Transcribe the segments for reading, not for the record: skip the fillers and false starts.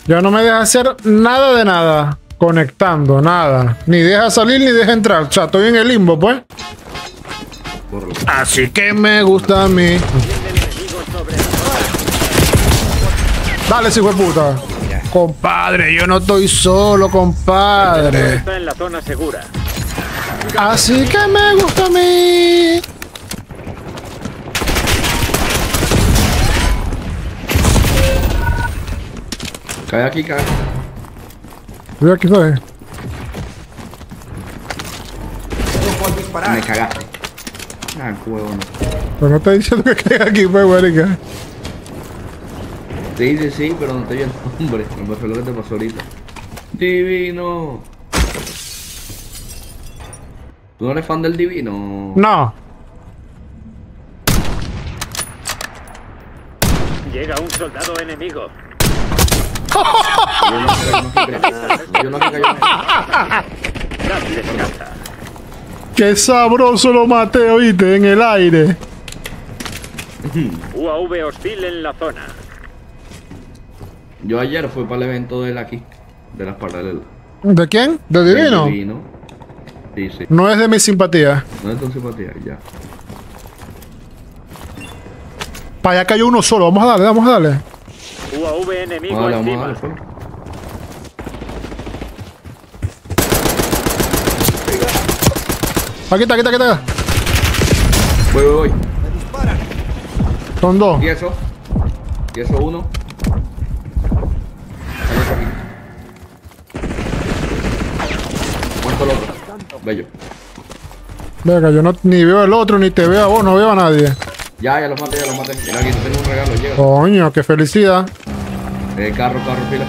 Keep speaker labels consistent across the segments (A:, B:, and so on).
A: Ya no me deja hacer nada de nada. Conectando, nada. Ni deja salir ni deja entrar. O sea, estoy en el limbo, pues. Así que me gusta a mí. Dale, hijo de puta. Compadre, yo no estoy solo, compadre.
B: Está en la zona segura.
A: Así que me gusta a mí.
C: Cae aquí, cae.
A: Voy aquí, ¿sabes?
C: Me cagaste. Ah, huevón.
A: Pero no estoy diciendo que caiga aquí, pues, marica.
C: Sí, pero no estoy viendo. Hombre, me pasó lo que te pasó ahorita. Divino. ¿Tú no eres fan del Divino?
A: No.
B: Llega un soldado enemigo.
C: Yo no cayó.
B: Dale descansa.
A: Qué sabroso lo maté, oíste, en el aire.
B: UAV hostil en la zona.
C: Yo ayer fui para el evento de aquí, de las paralelas.
A: ¿De quién? ¿De Divino?
C: Divino. Sí, sí.
A: No es de mi simpatía.
C: No es tu simpatía, ya.
A: Para allá cayó uno solo. Vamos a darle, vamos a darle.
B: UAV enemigo
C: Vamos a
B: encima.
C: darle, fuera.
A: Aquí está, aquí está, aquí está.
C: Voy.
A: Son dos.
C: Y eso uno. Sale por aquí. Muerto el otro. Bello.
A: Venga, yo no, ni veo el otro, ni te veo a vos, no veo a nadie.
C: Ya los maté. Mira, aquí tengo un regalo, llega.
A: Coño, qué felicidad.
C: Carro, fila.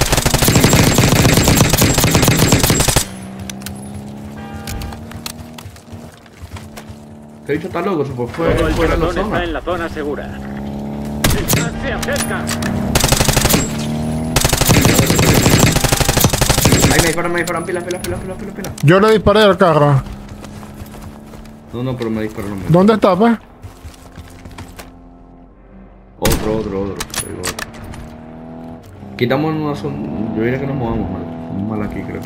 C: Te he dicho, está loco,
B: Todo el
C: fuera de la
B: pelotón está
C: zona.
B: en la zona segura. Se acerca.
C: Ahí me disparan, pila.
A: Yo le disparé al carro.
C: No, pero me disparan. No.
A: ¿Dónde está, pues?
C: Otro. Digo, otro. Quitamos una zona. Yo diría que nos movamos mal. Estamos mal aquí, creo.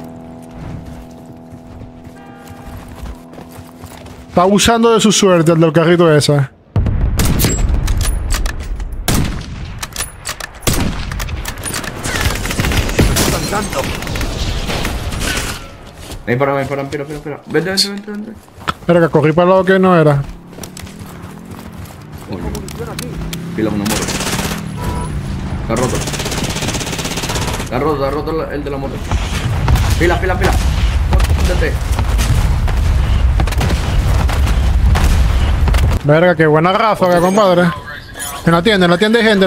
A: Está abusando de su suerte el del carrito ese.
C: Me disparan, pila. Vente.
A: Era que corrí para el lado que no era.
C: Oye. Pila una moto. Está roto el de la moto. Pila. Póntate.
A: Verga, qué buena ráfaga, compadre. En la tienda hay gente.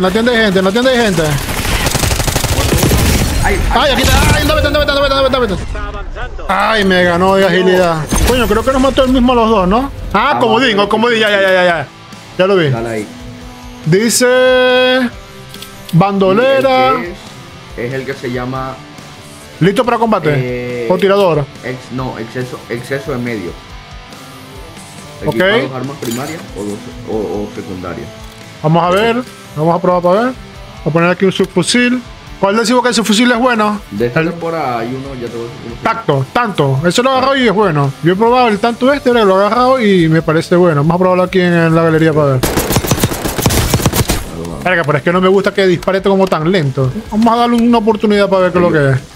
C: Ay,
A: Ay, aquí está. Ay, vete.
B: Está avanzando.
A: Ay, me ganó de agilidad. Coño, creo que nos mató el mismo a los dos, ¿no? Ah, comodín, ya. Ya lo vi.
C: dale ahí.
A: Dice... Bandolera.
C: Es el que se llama
A: ¿Listo para combate? ¿O tirador?
C: exceso de medio.
A: Ok.
C: Equipa dos armas primarias o secundarias.
A: Vamos a ver. Vamos a probar para ver. Voy a poner aquí un subfusil. ¿Cuál decimos que el subfusil es bueno?
C: De esta temporada hay uno, ya te voy a decir.
A: Tanto. Eso lo he agarrado y es bueno. Yo he probado el tanto lo he agarrado y me parece bueno. Vamos a probarlo aquí en la galería para ver. Verga, pero es que no me gusta que dispare como tan lento. Vamos a darle una oportunidad para ver qué es lo que es.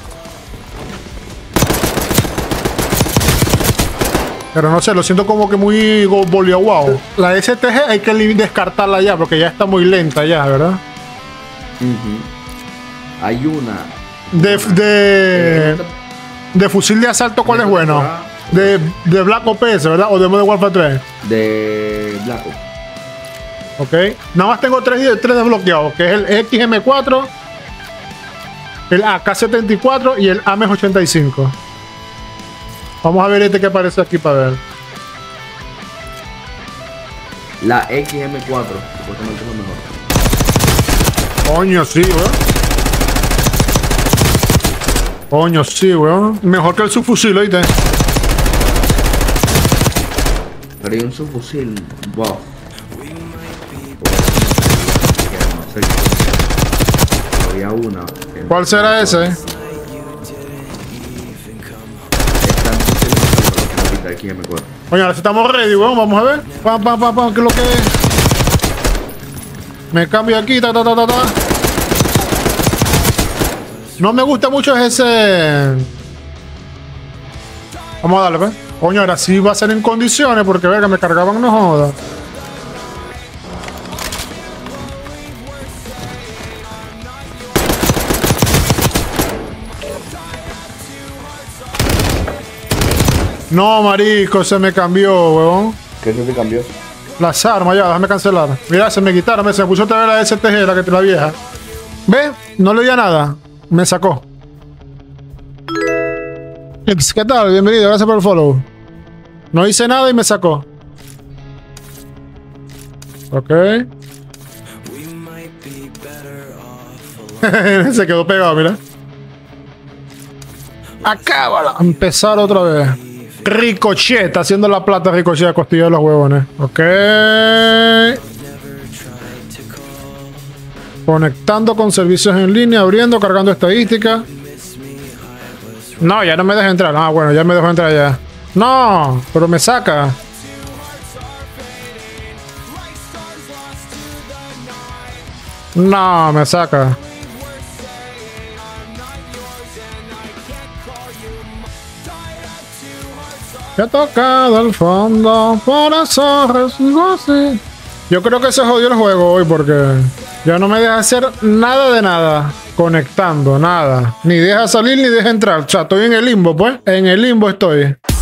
A: Pero no sé, lo siento como que muy boliaguao. La STG hay que descartarla ya porque ya está muy lenta ya, ¿verdad?
C: Hay una.
A: De fusil de asalto, ¿cuál es bueno? De Black Ops, ¿verdad? O de Modern Warfare 3.
C: De Black Ops.
A: Ok. Nada más tengo tres desbloqueados, que es el XM4, el AK-74 y el AMES-85. Vamos a ver este que aparece aquí para ver.
C: La XM4, supuestamente es lo mejor.
A: Coño, sí, weón. Coño, sí, weón. Mejor que el subfusil, ¿oíste?
C: Pero hay un subfusil. Wow. había una.
A: ¿Cuál será ese?
C: Aquí me acuerdo.
A: Oye, ahora sí estamos ready, weón. Vamos a ver. Pam, pam, pam, pam. ¿Qué es lo que es? Me cambio aquí. Ta, ta, ta, ta, ta. No me gusta mucho ese. Vamos a darle, pues. Coño, ahora sí va a ser en condiciones porque verga, me cargaban, no joda. No, marico, se me cambió, weón.
C: ¿Qué se te cambió?
A: Las armas, ya, déjame cancelar. Mira, se me quitaron, se me puso otra vez la STG, la vieja. ¿Ves? No le oía nada. Me sacó. ¿Qué tal? Bienvenido, gracias por el follow. No hice nada y me sacó. Ok. Se quedó pegado, mira. Acábala. Empezar otra vez. Ricochet, está haciendo la plata Ricochet a costilla de los huevones. Ok. Conectando con servicios en línea, abriendo, cargando estadísticas. No, ya no me deja entrar. Ah, bueno, ya me dejó entrar ya. No, pero me saca. No, me saca. He tocado el fondo, por eso resigo así. Yo creo que se jodió el juego hoy porque ya no me deja hacer nada de nada. Conectando, nada. Ni deja salir ni deja entrar. O sea, estoy en el limbo, pues. En el limbo estoy.